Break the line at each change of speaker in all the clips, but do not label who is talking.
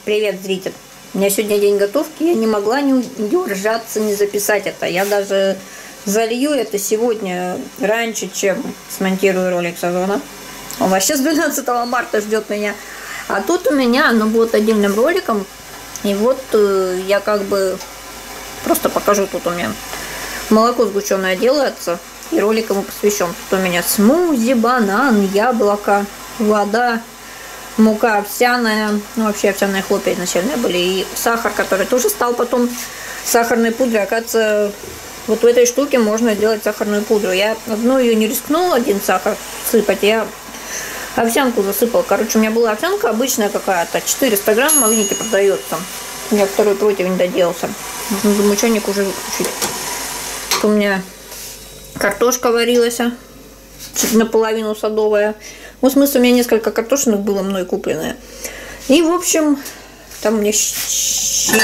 Привет, зритель. У меня сегодня день готовки, я не могла не удержаться, не записать это. Я даже залью это сегодня раньше, чем смонтирую ролик сезона. Он вообще с 12 марта ждет меня. А тут у меня оно будет отдельным роликом. И вот я как бы просто покажу, тут у меня молоко сгущенное делается. И ролик ему посвящен. Тут у меня смузи, банан, яблоко, вода, мука овсяная, ну вообще овсяные хлопья изначально были, и сахар, который тоже стал потом сахарной пудрой. Оказывается, вот в этой штуке можно делать сахарную пудру. Я одну ее не рискнула, один сахар сыпать, я овсянку засыпала. Короче, у меня была овсянка обычная какая-то, 400 грамм в магните продается. У меня второй противень доделался. Нужно замучальник уже выключить. Тут у меня картошка варилась, чуть наполовину садовая. Ну, в смысле, у меня несколько картошинок было мной купленное. И, в общем, там у меня щи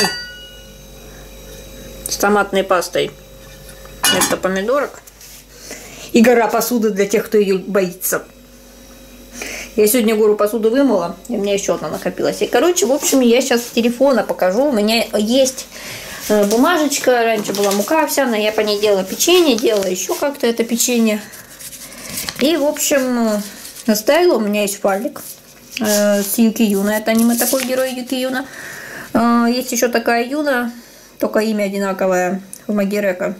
с томатной пастой вместо помидорок. И гора посуды для тех, кто ее боится. Я сегодня гору посуды вымыла, и у меня еще одна накопилась. И, короче, в общем, я сейчас с телефона покажу. У меня есть бумажечка. Раньше была мука овсяная, я по ней делала печенье, делала еще как-то это печенье. И, в общем, наставила. У меня есть файлик с Юки Юна. Это аниме такой герой Юки Юна. Есть еще такая Юна, только имя одинаковое, в Магирека.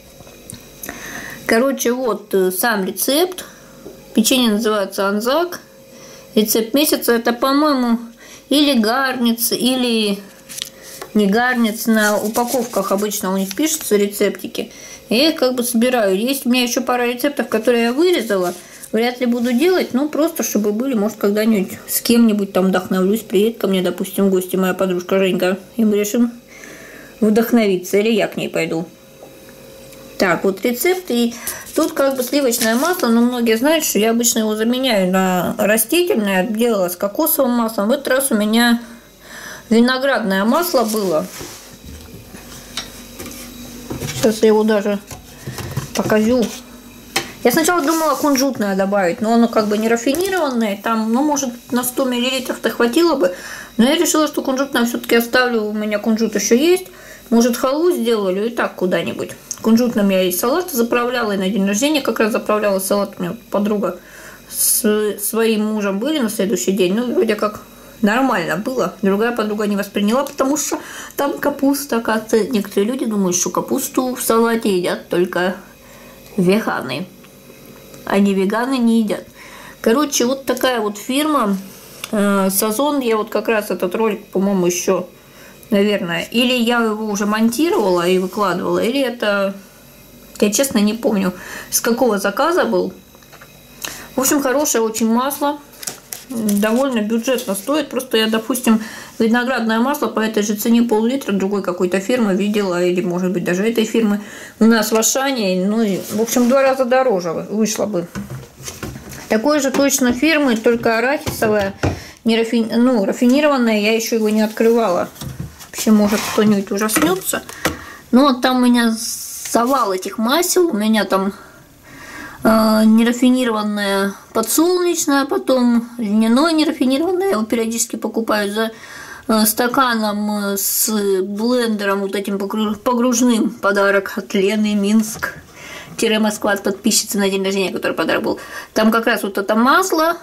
Короче, вот сам рецепт. Печенье называется Анзак. Рецепт месяца. Это, по-моему, или гарниц, или не гарниц. На упаковках обычно у них пишутся рецептики. Я их как бы собираю. Есть у меня еще пара рецептов, которые я вырезала. Вряд ли буду делать, но просто чтобы были, может, когда-нибудь с кем-нибудь там вдохновлюсь. Приедет ко мне, допустим, в гости моя подружка Женька, и мы решим вдохновиться. Или я к ней пойду. Так, вот рецепт. И тут как бы сливочное масло, но многие знают, что я обычно его заменяю на растительное. Делала с кокосовым маслом. В этот раз у меня виноградное масло было. Сейчас я его даже покажу. Я сначала думала кунжутное добавить, но оно как бы не рафинированное. Там, ну, может, на 100 мл-то хватило бы. Но я решила, что кунжутное все-таки оставлю. У меня кунжут еще есть. Может, халву сделали и так куда-нибудь. Кунжутным я и салат заправляла, и на день рождения как раз заправляла салат. У меня подруга с своим мужем были на следующий день. Ну, вроде как нормально было. Другая подруга не восприняла, потому что там капуста. Оказывается, некоторые люди думают, что капусту в салате едят только веганы. Они веганы не едят. Короче, вот такая вот фирма Сазон. Я вот как раз этот ролик, по-моему, еще, наверное, или я его уже монтировала и выкладывала, или это, я честно не помню, с какого заказа был. В общем, хорошее очень масло. Довольно бюджетно стоит. Просто я, допустим, виноградное масло по этой же цене пол-литра другой какой-то фирмы видела, или, может быть, даже этой фирмы у нас в Ашане. Ну, и, в общем, 2 раза дороже вышло бы. Такой же точно фирмы, только арахисовое, не рафинированное, я еще его не открывала. Вообще, может, кто-нибудь ужаснется. Но там у меня завал этих масел. У меня там нерафинированное подсолнечное, потом льняное нерафинированное. Я его периодически покупаю за стаканом с блендером, вот этим погружным. Подарок от Лены, Минск. Москва от подписчицы на день рождения, который подарок был. Там как раз вот это масло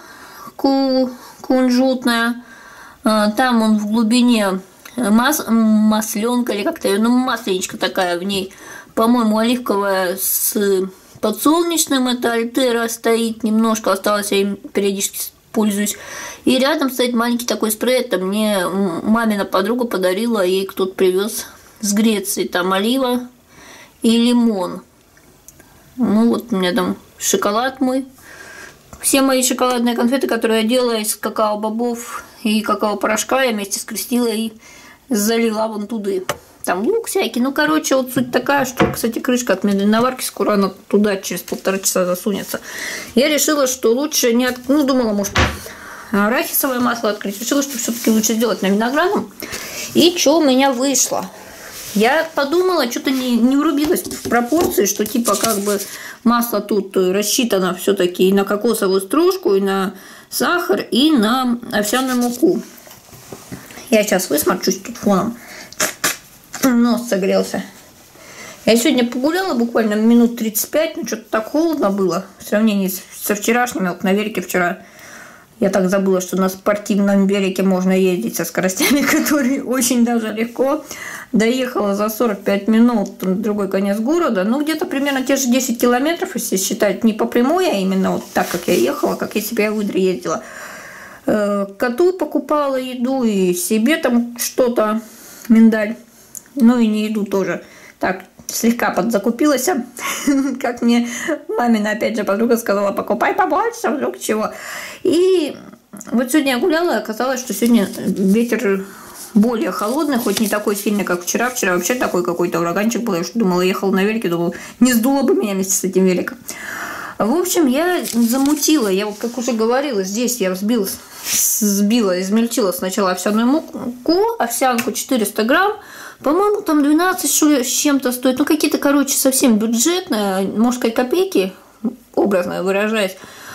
кунжутное. Там он в глубине масленка или как-то, ну, масленичка такая в ней. По-моему, оливковая с подсолнечным, это Альтера стоит, немножко осталось, я им периодически пользуюсь. И рядом стоит маленький такой спрей, это мне мамина подруга подарила, ей кто-то привез с Греции, там олива и лимон. Ну вот у меня там шоколад мой. Все мои шоколадные конфеты, которые я делала из какао-бобов и какао-порошка, я вместе скрестила и залила вон туда. Там лук всякий. Ну, короче, вот суть такая, что, кстати, крышка от медленной варки, скоро она туда через 1,5 часа засунется. Я решила, что лучше не... Ну, думала, может, арахисовое масло открыть. Решила, что все-таки лучше сделать на виноградном. И что у меня вышло? Я подумала, что-то не урубилась в пропорции, что типа как бы масло тут рассчитано все-таки и на кокосовую стружку, и на сахар, и на овсяную муку. Я сейчас высморчусь тут фоном. Нос согрелся. Я сегодня погуляла буквально минут 35, но что-то так холодно было в сравнении со вчерашним. Вот на велике вчера я так забыла, что на спортивном велике можно ездить со скоростями, которые очень даже легко. Доехала за 45 минут на другой конец города. Ну, где-то примерно те же 10 километров, если считать не по прямой, а именно вот так, как я ехала, как если бы я в Идре ездила. Коту покупала еду и себе там что-то, миндаль. Ну и не еду тоже. Так, слегка подзакупилась. Как мне мамина, опять же, подруга сказала, покупай побольше, вдруг чего. И вот сегодня я гуляла, и оказалось, что сегодня ветер более холодный, хоть не такой сильный, как вчера. Вчера вообще такой какой-то ураганчик был. Я что думала, ехала на велике, думала, не сдуло бы меня вместе с этим великом. В общем, я замутила. Я, вот как уже говорила, здесь я измельчила сначала овсяную муку, овсянку 400 грамм. По-моему, там 12 с чем-то стоит. Ну, какие-то, короче, совсем бюджетные, можно сказать, копейки, образно выражаясь.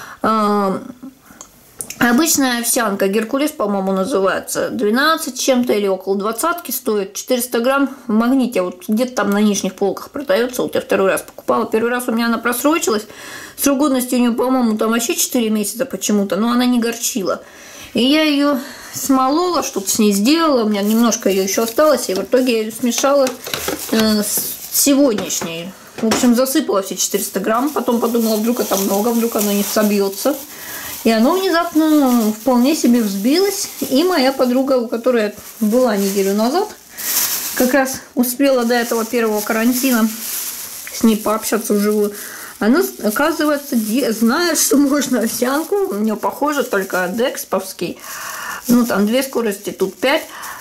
Обычная овсянка, Геркулес, по-моему, называется, 12 чем-то или около 20 стоит, 400 грамм в Магните, вот где-то там на нижних полках продается, вот я второй раз покупала, первый раз у меня она просрочилась, срок годности у нее, по-моему, там вообще 4 месяца почему-то, но она не горчила. И я ее смолола, что-то с ней сделала, у меня немножко ее еще осталось, и в итоге я ее смешала с сегодняшней. В общем, засыпала все 400 грамм, потом подумала, вдруг это много, вдруг оно не собьется. И оно внезапно вполне себе взбилось. И моя подруга, у которой была неделю назад, как раз успела до этого первого карантина с ней пообщаться вживую, она, оказывается, знает, что можно овсянку. У нее похоже, только дексповский. Ну, там 2 скорости, тут 5.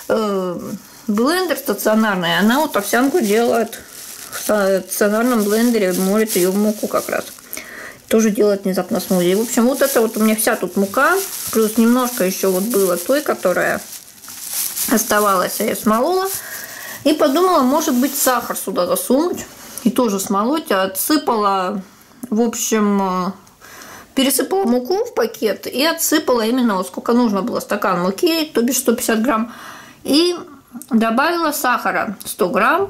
Блендер стационарный. Она вот овсянку делает в стационарном блендере, молит ее в муку как раз. Тоже делает внезапно смузи. В общем, вот это вот у меня вся тут мука, плюс немножко еще вот было той, которая оставалась, я смолола. И подумала, может быть, сахар сюда засунуть и тоже смолоть. Отсыпала, в общем, пересыпала муку в пакет и отсыпала именно вот сколько нужно было, стакан муки, то бишь 150 грамм. И добавила сахара 100 грамм.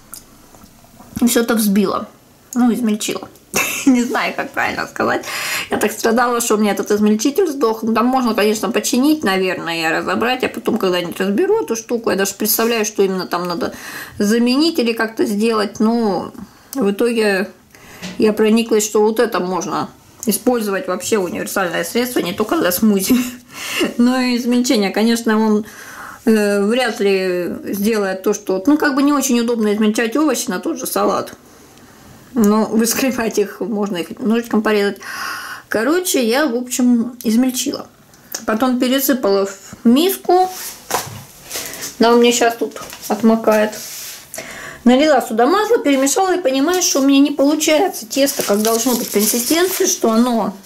И все это взбила, ну, измельчила. Не знаю, как правильно сказать. Я так страдала, что у меня этот измельчитель сдох. Ну, там можно, конечно, починить, наверное, и разобрать. Я потом когда-нибудь разберу эту штуку. Я даже представляю, что именно там надо заменить или как-то сделать. Но в итоге я прониклась, что вот это можно использовать вообще универсальное средство, не только для смузи. Но и измельчение, конечно, он вряд ли сделает то, что... Ну, как бы не очень удобно измельчать овощи на тот же салат. Но выскребать их можно, их ножичком порезать. Короче, я, в общем, измельчила. Потом пересыпала в миску. Она у меня сейчас тут отмокает. Налила сюда масло, перемешала и понимаю, что у меня не получается тесто, как должно быть консистенции, что оно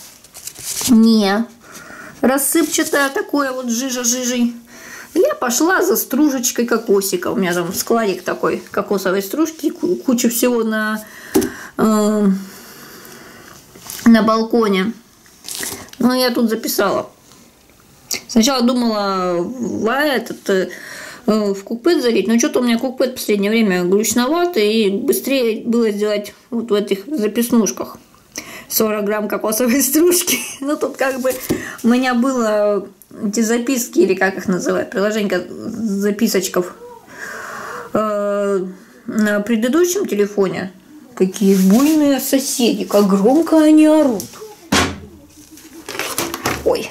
не рассыпчатое, такое вот жижа-жижей. Я пошла за стружечкой кокосика. У меня там складик такой кокосовой стружки, куча всего на балконе. Ну, я тут записала. Сначала думала в кукпет залить, но что-то у меня кукпет в последнее время глючноватый, и быстрее было сделать вот в этих записнушках 40 грамм кокосовой стружки. Ну, тут как бы у меня было эти записки, или как их называют, приложение записочков на предыдущем телефоне. Какие буйные соседи, как громко они орут. Ой.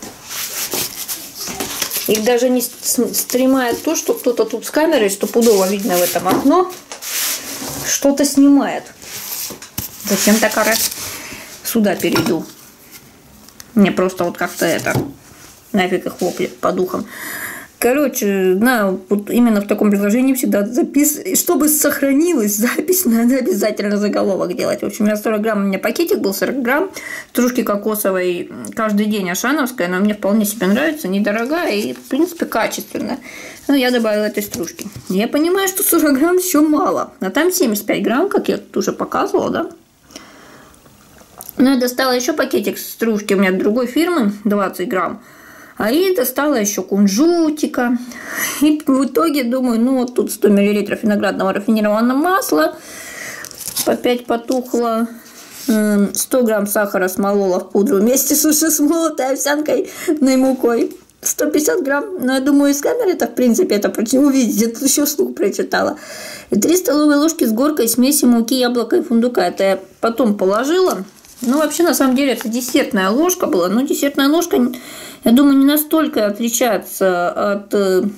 Их даже не стремает то, что кто-то тут с камерой, стопудово видно в этом окно, что-то снимает. Зачем так орать? Сюда перейду. Мне просто вот как-то это... Нафиг их вопли по духам. Короче, вот именно в таком приложении всегда чтобы сохранилась запись, надо обязательно заголовок делать. В общем, я 40 грамм, у меня пакетик был 40 грамм стружки кокосовой каждый день, ашановская, она мне вполне себе нравится, недорогая и, в принципе, качественная. Но я добавила этой стружки. Я понимаю, что 40 грамм еще мало, а там 75 грамм, как я тут уже показывала, да? Но я достала еще пакетик стружки у меня другой фирмы, 20 грамм. И достала еще кунжутика. И в итоге думаю, ну вот тут 100 мл виноградного рафинированного масла, по 5 потухло, 100 грамм сахара смолола в пудру вместе с уже смолотой овсянкой и мукой. 150 грамм, но я думаю, из камеры это, в принципе, это увидеть, я тут еще вслух прочитала. И 3 столовые ложки с горкой смеси муки, яблока и фундука. Это я потом положила. Ну, вообще, на самом деле, это десертная ложка была. Но десертная ложка, я думаю, не настолько отличается от...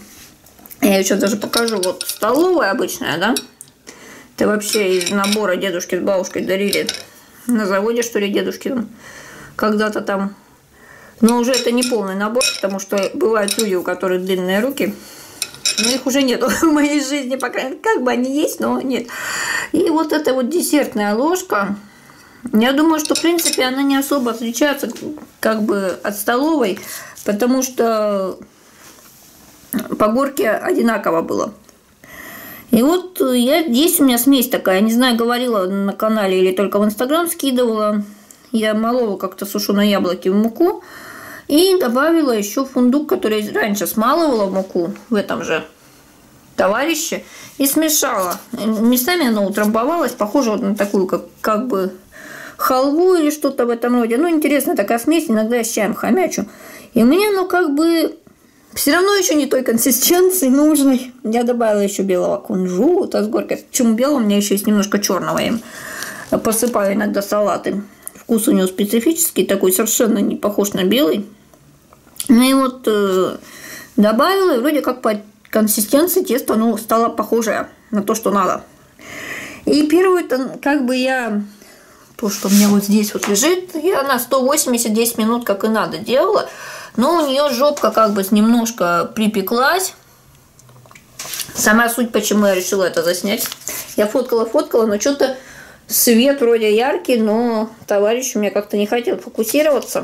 Я ее сейчас даже покажу. Вот столовая обычная, да? Это вообще из набора дедушки с бабушкой дарили на заводе, что ли, дедушки там когда-то там. Но уже это не полный набор, потому что бывают люди, у которых длинные руки. Но их уже нет в моей жизни, пока как бы они есть, но нет. И вот эта вот десертная ложка, я думаю, что в принципе она не особо отличается как бы от столовой, потому что по горке одинаково было. И вот здесь у меня смесь такая, не знаю, говорила на канале или только в Инстаграм скидывала. Я молола как-то сушеные яблоки в муку. И добавила еще фундук, который раньше смалывала в муку в этом же товарище. И смешала. Местами она утрамбовалась, похоже вот на такую, как бы халву или что-то в этом роде. Ну, интересная такая смесь, иногда я с чаем хомячу. И мне, ну, как бы все равно еще не той консистенции нужной. Я добавила еще белого кунжута с горкой. Почему белого? У меня еще есть немножко черного. Я им посыпаю иногда салаты. Вкус у него специфический, такой совершенно не похож на белый. Ну и вот добавила, и вроде как по консистенции тесто оно стало похожее на то, что надо. И первую, как бы я, то, что у меня вот здесь вот лежит, я на 180-10 минут, как и надо, делала. Но у нее жопка как бы немножко припеклась. Сама суть, почему я решила это заснять. Я фоткала, но что-то свет вроде яркий, но товарищ у меня как-то не хотел фокусироваться.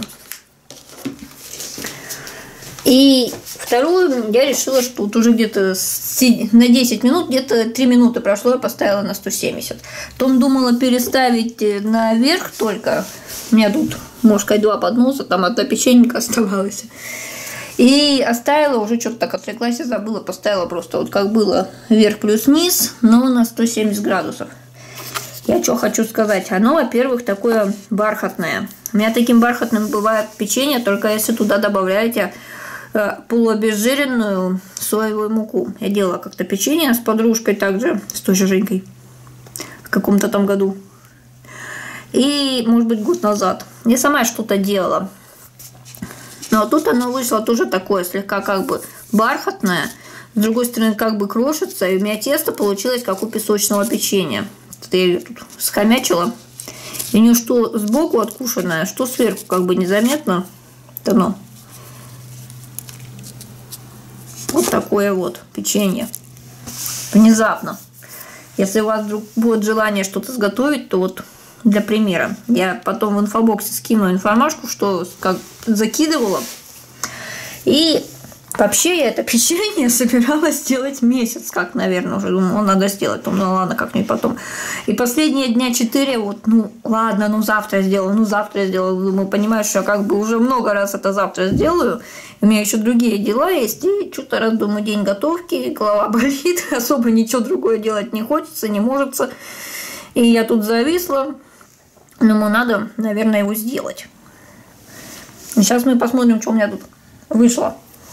И вторую я решила, что вот уже где-то на 10 минут, где-то 3 минуты прошло, я поставила на 170. Потом думала переставить наверх только. У меня тут, может сказать, 2 подноса, там одна печенька оставалась. И оставила, уже что-то так отвлеклась и забыла, поставила просто вот как было вверх плюс низ, но на 170 градусов. Я что хочу сказать, оно, во-первых, такое бархатное. У меня таким бархатным бывает печенье, только если туда добавляете полуобезжиренную соевую муку. Я делала как-то печенье с подружкой также, с той же Женькой, в каком-то там году. И, может быть, год назад. Я сама что-то делала. Но тут оно вышло тоже такое, слегка как бы бархатное. С другой стороны, как бы крошится. И у меня тесто получилось, как у песочного печенья. Я ее тут схомячила. И у нее что сбоку откушенное, что сверху как бы незаметно. Оно. Вот такое вот печенье. Внезапно. Если у вас вдруг будет желание что-то сготовить, то вот для примера. Я потом в инфобоксе скину информашку, что как закидывала. И вообще я это печенье собиралась сделать месяц, как, наверное, уже думала, надо сделать. Ну ладно, как-нибудь потом. И последние дня 4, вот, ну ладно, ну завтра сделаю. Думаю, понимаю, что я как бы уже много раз это завтра сделаю. У меня еще другие дела есть. И что-то раз думаю, день готовки, голова болит. Особо ничего другое делать не хочется, не может. И я тут зависла. Думаю, надо, наверное, его сделать. И сейчас мы посмотрим, что у меня тут вышло.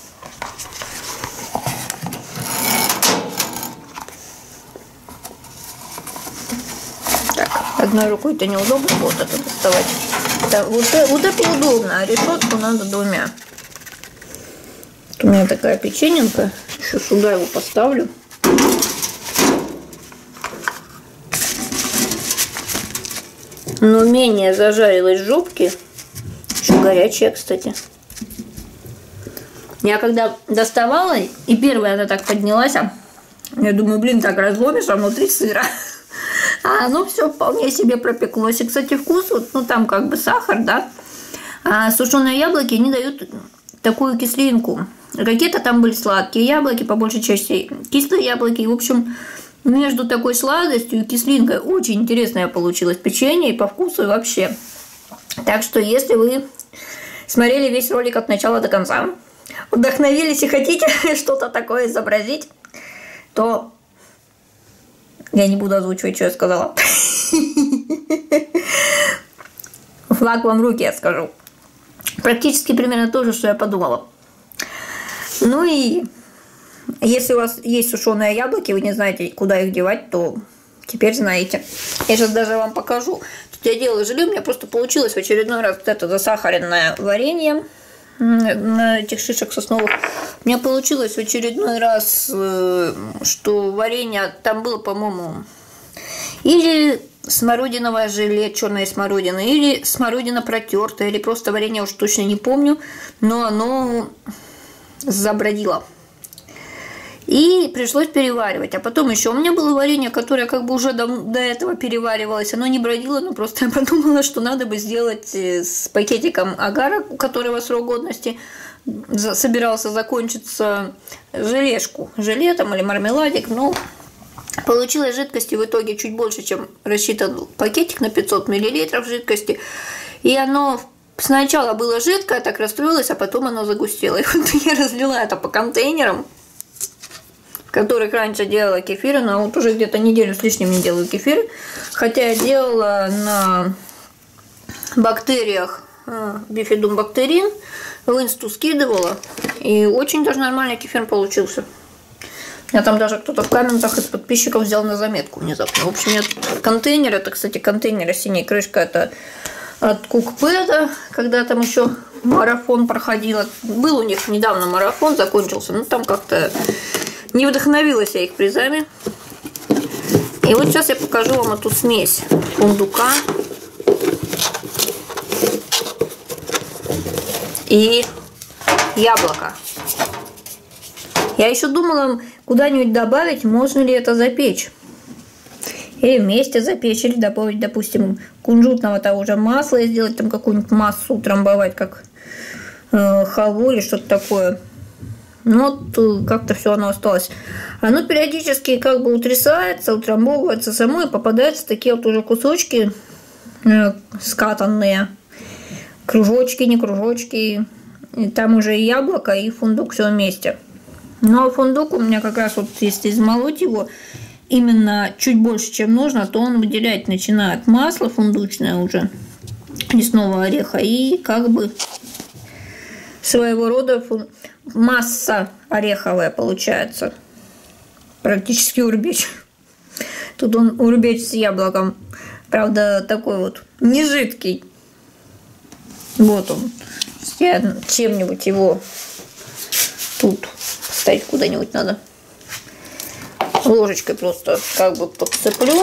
Так, одной рукой-то неудобно вот это доставать. Да, вот это удобно, а решетку надо 2. Вот у меня такая печенька. Еще сюда его поставлю. Но менее зажарилась жопки. Еще горячая, кстати. Я когда доставала, и первая она так поднялась, я думаю, блин, так разломишь, а внутри сыра. А оно все вполне себе пропеклось. И, кстати, вкус, вот, ну там как бы сахар, да. А сушеные яблоки, они дают такую кислинку. Какие-то там были сладкие яблоки, по большей части кислые яблоки. И, в общем, между такой сладостью и кислинкой очень интересное получилось печенье и по вкусу, и вообще. Так что, если вы смотрели весь ролик от начала до конца, вдохновились и хотите что-то такое изобразить, то я не буду озвучивать, что я сказала. Флаг вам в руки, я скажу. Практически примерно то же, что я подумала. Ну и если у вас есть сушеные яблоки, вы не знаете, куда их девать, то теперь знаете. Я сейчас даже вам покажу. Тут я делала желе, у меня просто получилось в очередной раз вот это засахаренное варенье на этих шишек сосновых. У меня получилось в очередной раз, что варенье там было, по-моему, или смородиновое желе черной смородины, или смородина протертая, или просто варенье, уж точно не помню, но оно забродило. И пришлось переваривать. А потом еще у меня было варенье, которое как бы уже до этого переваривалось. Оно не бродило, но просто я подумала, что надо бы сделать с пакетиком агара, у которого срок годности собирался закончиться, желешку. Желе там или мармеладик. Но получилось жидкости в итоге чуть больше, чем рассчитан пакетик на 500 мл жидкости. И оно сначала было жидкое, так расстроилось, а потом оно загустело. И вот я разлила это по контейнерам, в которых раньше делала кефир, но вот уже где-то неделю с лишним не делаю кефир. Хотя я делала на бактериях бифидум бактерин, в инсту скидывала, и очень даже нормальный кефир получился. У меня там даже кто-то в комментах из подписчиков взял на заметку внезапно. В общем, нет, контейнер, это, кстати, контейнер с синей крышкой, это от Кукпэда, когда там еще марафон проходила. Был у них недавно марафон, закончился, но там как-то не вдохновилась я их призами. И вот сейчас я покажу вам эту смесь фундука и яблока. Я еще думала куда-нибудь добавить, можно ли это запечь. Или вместе запечь, или добавить, допустим, кунжутного того же масла и сделать там какую-нибудь массу, утрамбовать, как халву или что-то такое. Но вот как-то все оно осталось. Оно периодически как бы утрясается, утрамбовывается само, и попадаются такие вот уже кусочки скатанные. Кружочки, не кружочки. И там уже и яблоко, и фундук все вместе. Но фундук у меня как раз вот, если измолоть его именно чуть больше, чем нужно, то он выделять начинает масло фундучное уже, лесного ореха, и как бы своего рода масса ореховая получается. Практически урбеч. Тут он урбеч с яблоком. Правда, такой вот не жидкий. Вот он. Я чем-нибудь его тут поставить куда-нибудь надо. Ложечкой просто как бы подцеплю.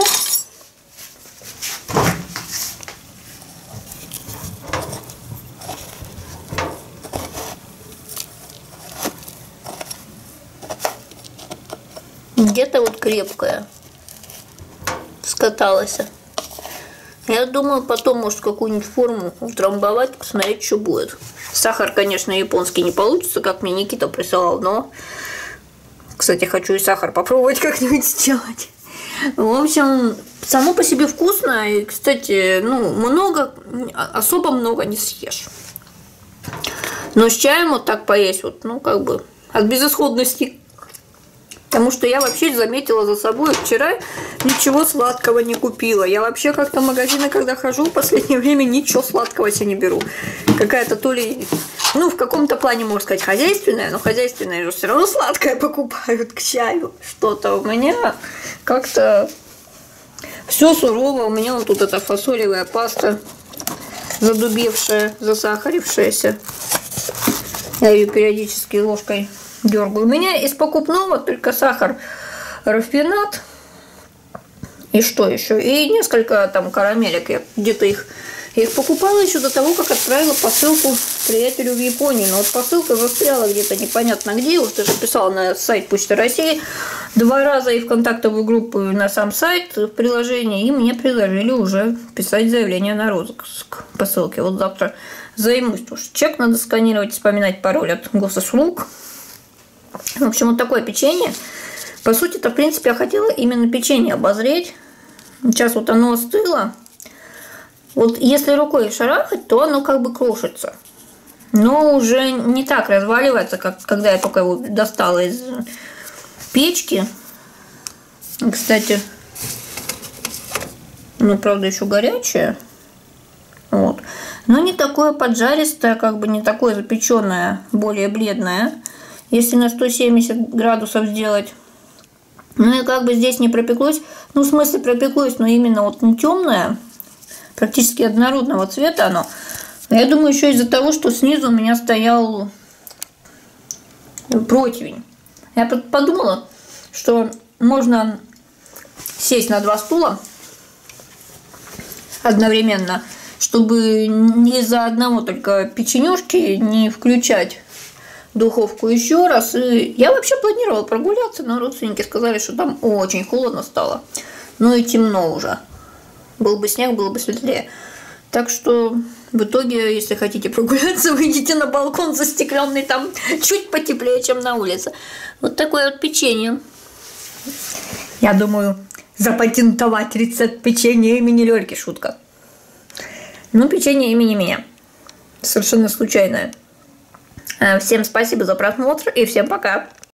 Где-то вот крепкая скаталась. Я думаю, потом, может, какую-нибудь форму утрамбовать, посмотреть, что будет. Сахар, конечно, японский не получится, как мне Никита присылал, но, кстати, хочу и сахар попробовать как-нибудь сделать. В общем, само по себе вкусно, и, кстати, особо много не съешь. Но с чаем вот так поесть, вот, как бы от безысходности. Потому что я вообще заметила за собой, вчера ничего сладкого не купила. Я вообще как-то в магазины, когда хожу, в последнее время ничего сладкого себе не беру. Какая-то то ли, в каком-то плане, можно сказать, хозяйственная, но хозяйственная же все равно сладкое покупают к чаю. Что-то у меня как-то все сурово. У меня вот тут эта фасолевая паста задубевшая, засахарившаяся. Я ее периодически ложкой дергаю. У меня из покупного только сахар, рафинад и что еще? И несколько там карамелек. Я где-то их покупала еще до того, как отправила посылку приятелю в Японию. Но вот посылка застряла где-то непонятно где. Уж даже писала на сайт Почты России 2 раза и в контактовую группу, и на сам сайт в приложении. И мне предложили уже писать заявление на розыск посылки. Вот завтра займусь. Уж чек надо сканировать, вспоминать пароль от госуслуг. В общем, вот такое печенье. По сути-то, в принципе, я хотела именно печенье обозреть. Сейчас вот оно остыло. Вот если рукой шарахать, то оно как бы крошится. Но уже не так разваливается, как когда я только его достала из печки. Кстати, ну, правда, еще горячее. Вот. Но не такое поджаристое, как бы не такое запеченное, более бледное. Если на 170 градусов сделать. Ну и как бы здесь не пропеклось. Ну, в смысле пропеклось, но именно вот не темное. Практически однородного цвета оно. Я думаю, еще из-за того, что снизу у меня стоял противень. Я подумала, что можно сесть на 2 стула одновременно, чтобы не из-за одного только печенюшки не включать духовку еще раз. И я вообще планировала прогуляться, но родственники сказали, что там очень холодно стало. Ну и темно уже. Был бы снег, было бы светлее. Так что в итоге, если хотите прогуляться, выйдите на балкон застекленный, там чуть потеплее, чем на улице. Вот такое вот печенье. Я думаю, запатентовать рецепт печенья имени Лёльки. Шутка. Ну, печенье имени меня. Совершенно случайное. Всем спасибо за просмотр и всем пока.